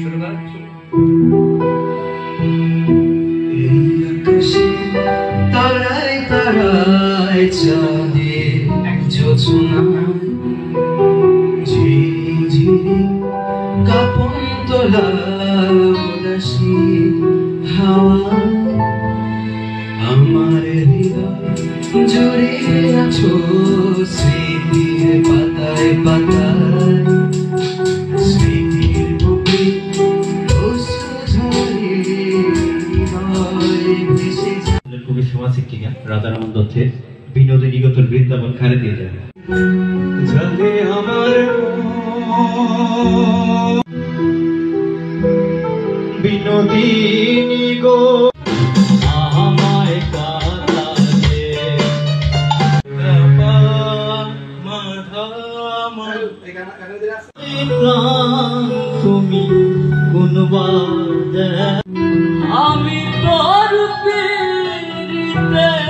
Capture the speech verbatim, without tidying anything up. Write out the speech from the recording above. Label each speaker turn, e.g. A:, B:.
A: শুরু কর।
B: এই আকাশে তারায় তারায় চাঁদে এক যোজনা ঝিরি ঝিরি কাপন তোলা উদাসী হাওয়া আমার হৃদয় জুড়ে আছো স্মৃতির পাতায় পাতায় স্মৃতির বুকে
C: কবি সমাজ শিক্ষিকা রাধারমন দত্তের বিনোদিনী গতর বৃন্দাবন খারে দিয়ে যায়
B: জানে আমার বিনোদিনী গো আমায় কাঁদালে তুমি কোনবার আমি তোর পেরিতে